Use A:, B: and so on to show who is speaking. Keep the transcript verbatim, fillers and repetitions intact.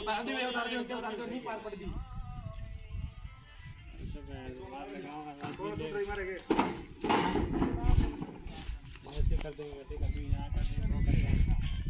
A: उतार दे उतार दे उतार दे नहीं पार पड़ दी कौन तो ट्राई मारेंगे ऐसे कर देंगे ऐसे कर देंगे यहां कर देंगे